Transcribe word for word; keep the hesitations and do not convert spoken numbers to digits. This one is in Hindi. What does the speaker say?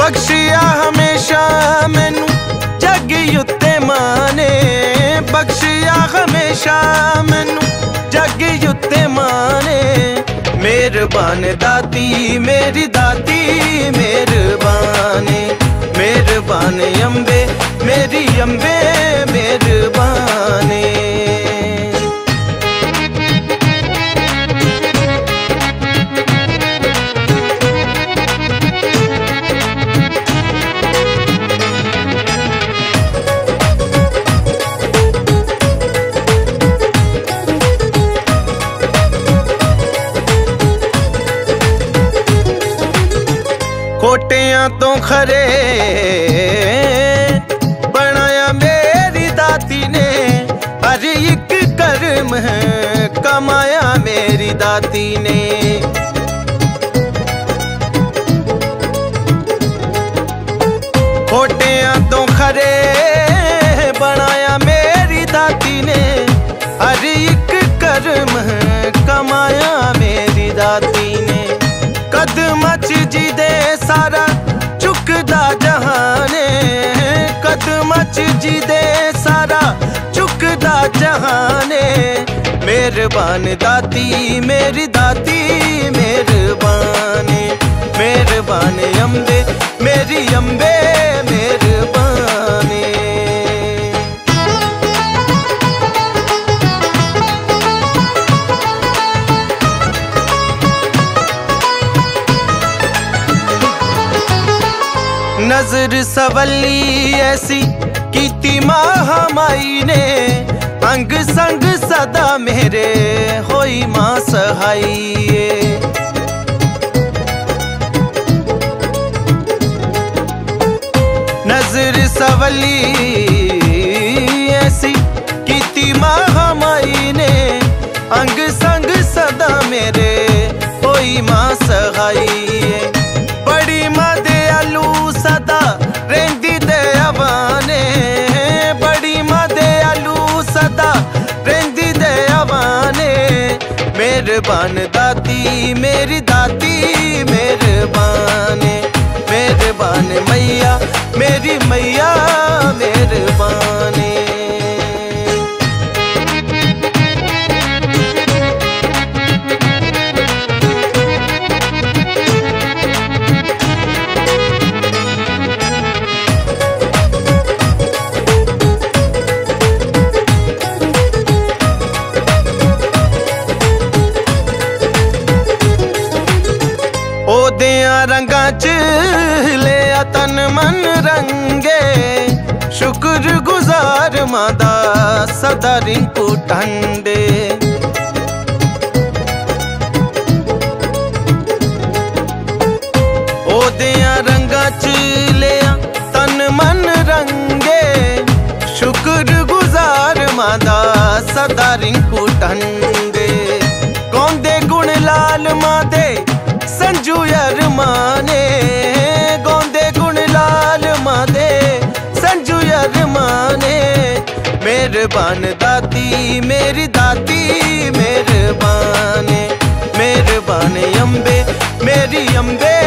बख्शिया हमेशा मैनू जग उत्ते माने, बख्शिया हमेशा मैनू जग उत्ते माने। मेहरबान दाती मेरी दाती मेहरबानी, मेहरबान अम्बे मेरी अम्बे मेहरबानी। कोटियां तो खरे बनाया मेरी दाती ने, हर एक कर्म है कमाया मेरी दाती ने। कोटियां तो खरे बनाया मेरी दाती ने, हर एक कर्म है कमाया मेरी दाती ने। कदम जी दे सारा चुकदा जहाने, कदम जी दे सारा चुकदा जहाने। मेहरबान दाती मेरी दाती मेहरबानी, मेहरबान अम्बे मेरी अम्बे मेहरबानी। नजर सवली ऐसी कीती महामाई ने, अंग संग सदा मेरे होई मां सहाई। नजर सवली ऐसी कीती महामाई ने, अंग संग सदा मेरे होई मां सहाई। बड़ी मां दयालु सदा रेंदी दयावाने, बड़ी मां दयालु सदा रेंदी दयावाने। मेहरबान दाती मेरी दाती मेहरबानी, मेहरबान मैया मेरी मैया मेहरबानी। ओदियां रंगा च लिया तन मन रंगे, शुक्र गुजार मादा सदा रिंकू टंडे। ओदियां रंगा च लिया तन मन रंगे, शुक्र गुजार मादा सदा रिंकू टंडे। गौंदे गुण लाल मादे संजू अरमाने, गौंदे गुण लाल मादे संजू अरमाने। मेहरबान दाती मेरी दाती मेहरबानी, मेहरबान अम्बे मेरी अम्बे